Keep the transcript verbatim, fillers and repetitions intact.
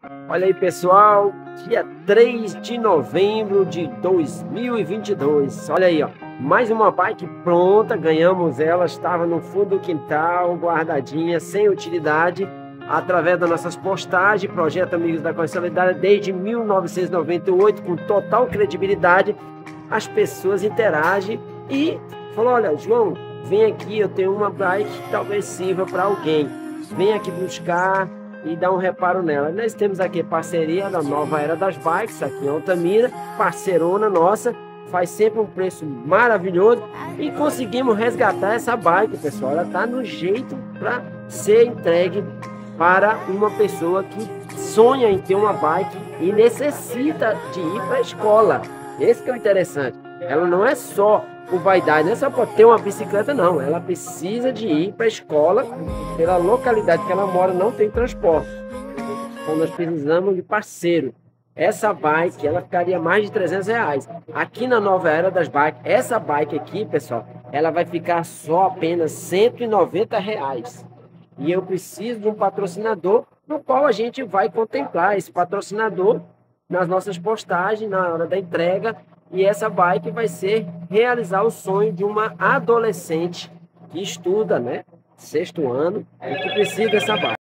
Olha aí, pessoal, dia três de novembro de dois mil e vinte e dois. Olha aí, ó, mais uma bike pronta, ganhamos ela, estava no fundo do quintal, guardadinha, sem utilidade, através das nossas postagens, Projeto Amigos da Correção Solidária, desde mil novecentos e noventa e oito, com total credibilidade, as pessoas interagem e falam: olha, João, vem aqui, eu tenho uma bike que talvez sirva para alguém, vem aqui buscar e dar um reparo nela. Nós temos aqui parceria da Nova Era das Bikes, aqui em Altamira, parceirona nossa, faz sempre um preço maravilhoso e conseguimos resgatar essa bike, pessoal. Ela está no jeito para ser entregue para uma pessoa que sonha em ter uma bike e necessita de ir para a escola. Esse que é o interessante. Ela não é só por vaidade, não é só para ter uma bicicleta, não. Ela precisa de ir para a escola, pela localidade que ela mora não tem transporte. Então nós precisamos de parceiro. Essa bike, ela ficaria mais de trezentos reais. Aqui na Nova Era das Bikes, essa bike aqui, pessoal, ela vai ficar só apenas cento e noventa reais. E eu preciso de um patrocinador, no qual a gente vai contemplar esse patrocinador nas nossas postagens, na hora da entrega. E essa bike vai ser realizar o sonho de uma adolescente que estuda, né, sexto ano, e que precisa dessa bike.